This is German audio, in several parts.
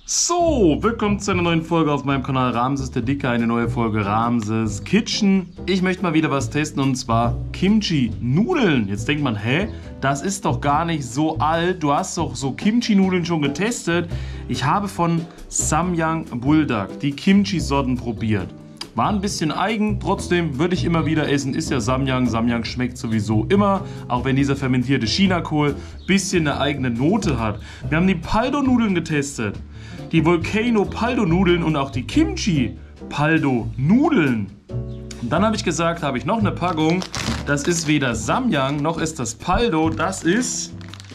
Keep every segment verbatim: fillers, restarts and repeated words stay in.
So, willkommen zu einer neuen Folge auf meinem Kanal Ramses der Dicke, eine neue Folge Ramses Kitchen. Ich möchte mal wieder was testen und zwar Kimchi-Nudeln. Jetzt denkt man, hä, das ist doch gar nicht so alt, du hast doch so Kimchi-Nudeln schon getestet. Ich habe von Samyang Buldak die Kimchi-Sorten probiert. War ein bisschen eigen, trotzdem würde ich immer wieder essen, ist ja Samyang. Samyang schmeckt sowieso immer, auch wenn dieser fermentierte Chinakohl ein bisschen eine eigene Note hat. Wir haben die Paldo-Nudeln getestet, die Volcano Paldo-Nudeln und auch die Kimchi Paldo-Nudeln. Und dann habe ich gesagt, habe ich noch eine Packung, das ist weder Samyang noch ist das Paldo, das ist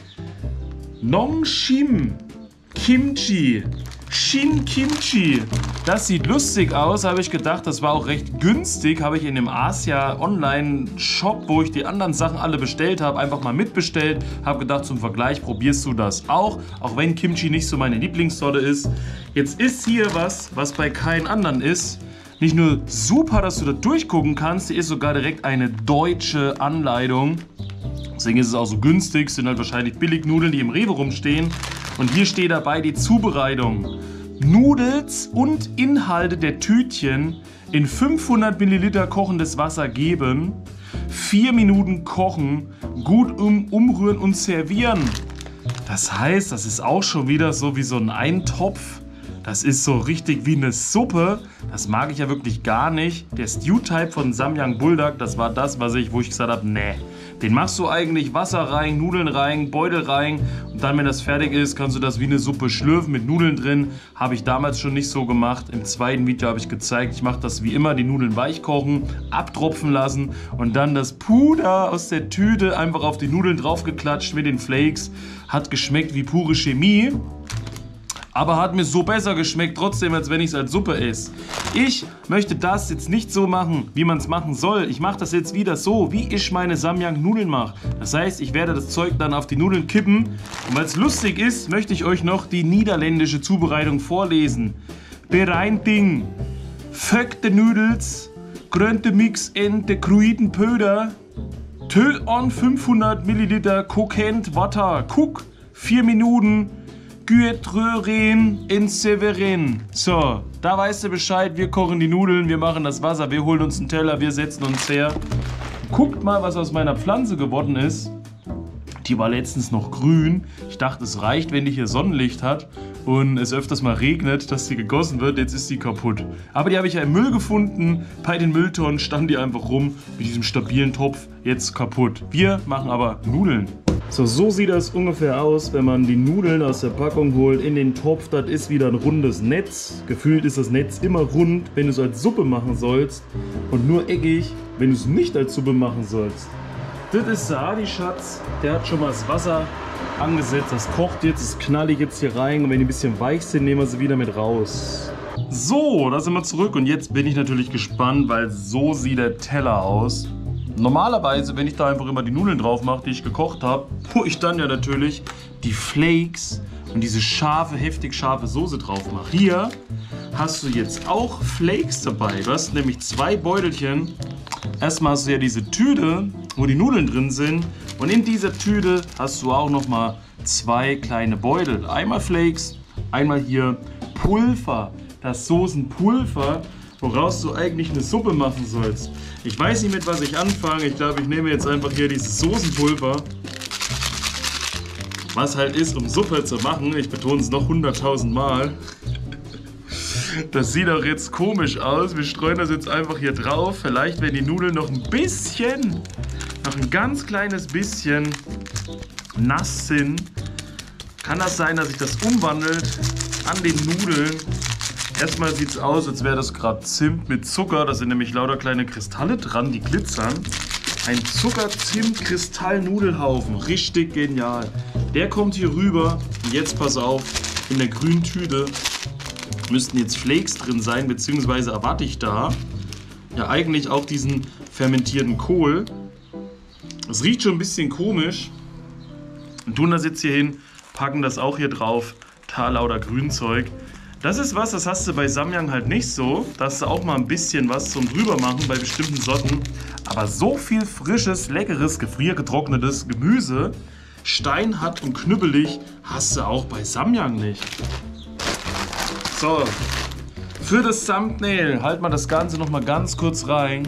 Nongshim Kimchi. Shin Kimchi. Das sieht lustig aus, habe ich gedacht. Das war auch recht günstig. Habe ich in dem Asia Online Shop, wo ich die anderen Sachen alle bestellt habe, einfach mal mitbestellt. Habe gedacht, zum Vergleich probierst du das auch. Auch wenn Kimchi nicht so meine Lieblingssorte ist. Jetzt ist hier was, was bei keinem anderen ist. Nicht nur super, dass du da durchgucken kannst. Hier ist sogar direkt eine deutsche Anleitung. Deswegen ist es auch so günstig. Es sind halt wahrscheinlich Billignudeln, die im Rewe rumstehen. Und hier steht dabei die Zubereitung. Nudels und Inhalte der Tütchen in fünfhundert Milliliter kochendes Wasser geben, vier Minuten kochen, gut um, umrühren und servieren. Das heißt, das ist auch schon wieder so wie so ein Eintopf. Das ist so richtig wie eine Suppe. Das mag ich ja wirklich gar nicht. Der Stew-Type von Samyang Buldak, das war das, was ich, wo ich gesagt habe, nee. Den machst du eigentlich Wasser rein, Nudeln rein, Beutel rein und dann, wenn das fertig ist, kannst du das wie eine Suppe schlürfen mit Nudeln drin. Habe ich damals schon nicht so gemacht. Im zweiten Video habe ich gezeigt, ich mache das wie immer, die Nudeln weich kochen, abtropfen lassen und dann das Puder aus der Tüte einfach auf die Nudeln draufgeklatscht mit den Flakes. Hat geschmeckt wie pure Chemie. Aber hat mir so besser geschmeckt, trotzdem, als wenn ich es als Suppe esse. Ich möchte das jetzt nicht so machen, wie man es machen soll. Ich mache das jetzt wieder so, wie ich meine Samyang-Nudeln mache. Das heißt, ich werde das Zeug dann auf die Nudeln kippen. Und weil es lustig ist, möchte ich euch noch die niederländische Zubereitung vorlesen. Bereinding, Fögte Nudels, Grönte Mix en de Kruiden Pöder, Tö on fünfhundert Milliliter kokend Watter, Cook, vier Minuten, Güetrören in Severin. So, da weißt du Bescheid, wir kochen die Nudeln, wir machen das Wasser, wir holen uns einen Teller, wir setzen uns her. Guckt mal, was aus meiner Pflanze geworden ist. Die war letztens noch grün. Ich dachte, es reicht, wenn die hier Sonnenlicht hat und es öfters mal regnet, dass sie gegossen wird. Jetzt ist sie kaputt. Aber die habe ich ja im Müll gefunden. Bei den Mülltonnen stand die einfach rum mit diesem stabilen Topf. Jetzt kaputt. Wir machen aber Nudeln. So, so sieht das ungefähr aus, wenn man die Nudeln aus der Packung holt in den Topf. Das ist wieder ein rundes Netz. Gefühlt ist das Netz immer rund, wenn du es als Suppe machen sollst. Und nur eckig, wenn du es nicht als Suppe machen sollst. Das ist Saadi, Schatz. Der hat schon mal das Wasser angesetzt. Das kocht jetzt, das knall ich jetzt hier rein. Und wenn die ein bisschen weich sind, nehmen wir sie wieder mit raus. So, da sind wir zurück. Und jetzt bin ich natürlich gespannt, weil so sieht der Teller aus. Normalerweise, wenn ich da einfach immer die Nudeln drauf mache, die ich gekocht habe, wo ich dann ja natürlich die Flakes und diese scharfe, heftig scharfe Soße drauf mache. Hier hast du jetzt auch Flakes dabei. Du hast nämlich zwei Beutelchen. Erstmal hast du ja diese Tüte, wo die Nudeln drin sind. Und in dieser Tüte hast du auch nochmal zwei kleine Beutel. Einmal Flakes, einmal hier Pulver. Das Soßenpulver, woraus du eigentlich eine Suppe machen sollst. Ich weiß nicht, mit was ich anfange. Ich glaube, ich nehme jetzt einfach hier dieses Soßenpulver. Was halt ist, um Suppe zu machen. Ich betone es noch hunderttausend Mal. Das sieht auch jetzt komisch aus. Wir streuen das jetzt einfach hier drauf. Vielleicht, wenn die Nudeln noch ein bisschen, noch ein ganz kleines bisschen nass sind, kann das sein, dass sich das umwandelt an den Nudeln. Erstmal sieht es aus, als wäre das gerade Zimt mit Zucker. Da sind nämlich lauter kleine Kristalle dran, die glitzern. Ein Zucker-Zimt-Kristall-Nudelhaufen. Richtig genial. Der kommt hier rüber. Und jetzt pass auf, in der grünen Tüte müssten jetzt Flakes drin sein, beziehungsweise erwarte ich da ja eigentlich auch diesen fermentierten Kohl. Das riecht schon ein bisschen komisch. Und tun das jetzt hier hin, packen das auch hier drauf. Da lauter Grünzeug. Das ist was, das hast du bei Samyang halt nicht so. Da hast du auch mal ein bisschen was zum drübermachen bei bestimmten Sorten. Aber so viel frisches, leckeres, gefriergetrocknetes Gemüse, steinhart und knüppelig, hast du auch bei Samyang nicht. So, für das Thumbnail halt mal das Ganze noch mal ganz kurz rein.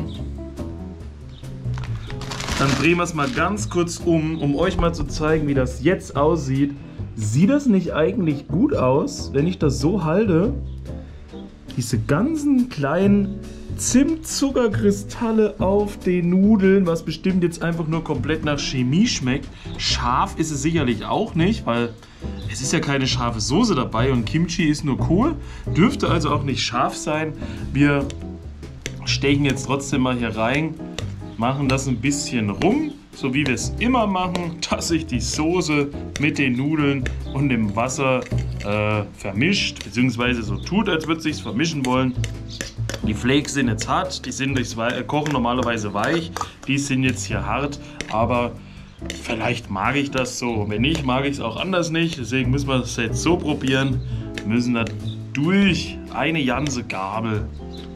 Dann drehen wir es mal ganz kurz um, um euch mal zu zeigen, wie das jetzt aussieht. Sieht das nicht eigentlich gut aus, wenn ich das so halte? Diese ganzen kleinen Zimtzuckerkristalle auf den Nudeln, was bestimmt jetzt einfach nur komplett nach Chemie schmeckt. Scharf ist es sicherlich auch nicht, weil es ist ja keine scharfe Soße dabei und Kimchi ist nur Kohl. Dürfte also auch nicht scharf sein. Wir stechen jetzt trotzdem mal hier rein, machen das ein bisschen rum, so wie wir es immer machen, dass sich die Soße mit den Nudeln und dem Wasser äh, vermischt, beziehungsweise so tut, als würde es sich vermischen wollen. Die Flakes sind jetzt hart, die sind durchs Kochen normalerweise weich, die sind jetzt hier hart, aber vielleicht mag ich das so. Wenn nicht, mag ich es auch anders nicht, deswegen müssen wir das jetzt so probieren. Wir müssen da durch eine ganze Gabel.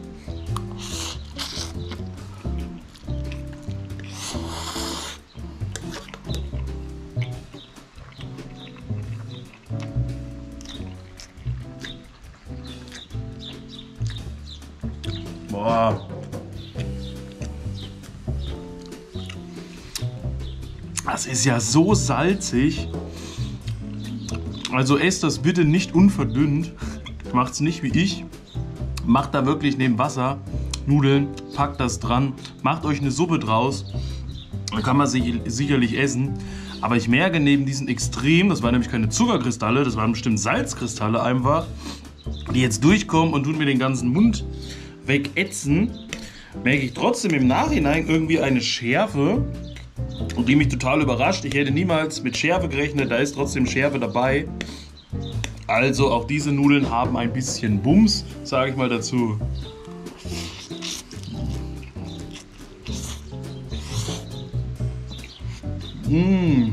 Boah. Das ist ja so salzig. Also esst das bitte nicht unverdünnt. Macht's nicht wie ich. Macht da wirklich neben Wasser Nudeln, packt das dran, macht euch eine Suppe draus. Dann kann man sich sicherlich essen. Aber ich merke neben diesen Extrem, das waren nämlich keine Zuckerkristalle, das waren bestimmt Salzkristalle einfach, die jetzt durchkommen und tun mir den ganzen Mund wegätzen, merke ich trotzdem im Nachhinein irgendwie eine Schärfe, und die mich total überrascht. Ich hätte niemals mit Schärfe gerechnet, da ist trotzdem Schärfe dabei. Also auch diese Nudeln haben ein bisschen Bums, sage ich mal dazu. Mmh.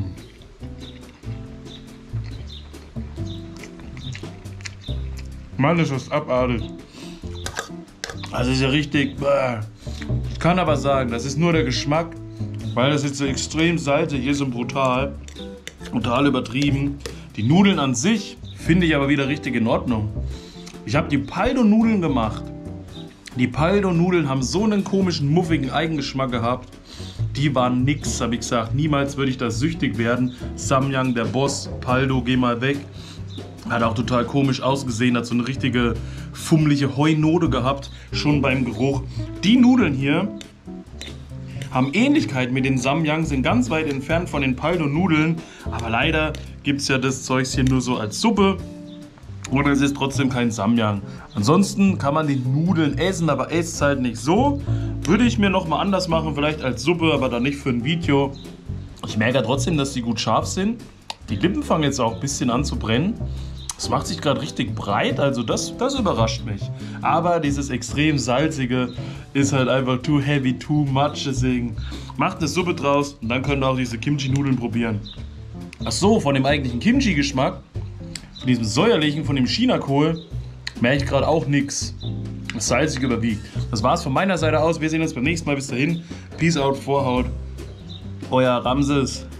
Mann, ist das abartig. Das ist ja richtig. Ich kann aber sagen, das ist nur der Geschmack, weil das jetzt so extrem salzig ist und brutal. Total übertrieben. Die Nudeln an sich finde ich aber wieder richtig in Ordnung. Ich habe die Paldo-Nudeln gemacht. Die Paldo-Nudeln haben so einen komischen, muffigen Eigengeschmack gehabt. Die waren nix, habe ich gesagt. Niemals würde ich da süchtig werden. Samyang, der Boss, Paldo, geh mal weg. Hat auch total komisch ausgesehen, hat so eine richtige fummelige Heunote gehabt, schon beim Geruch. Die Nudeln hier haben Ähnlichkeit mit den Samyang, sind ganz weit entfernt von den Paldo-Nudeln, aber leider gibt es ja das Zeugs hier nur so als Suppe und es ist trotzdem kein Samyang. Ansonsten kann man die Nudeln essen, aber esst es halt nicht so. Würde ich mir nochmal anders machen, vielleicht als Suppe, aber dann nicht für ein Video. Ich merke ja trotzdem, dass die gut scharf sind. Die Lippen fangen jetzt auch ein bisschen an zu brennen. Es macht sich gerade richtig breit, also das, das überrascht mich. Aber dieses extrem salzige ist halt einfach too heavy, too much. Deswegen macht eine Suppe draus und dann könnt ihr auch diese Kimchi-Nudeln probieren. Ach so, von dem eigentlichen Kimchi-Geschmack, von diesem säuerlichen, von dem Chinakohl, merke ich gerade auch nichts. Das salzig überwiegt. Das war's von meiner Seite aus. Wir sehen uns beim nächsten Mal. Bis dahin. Peace out, Vorhaut. Euer Ramses.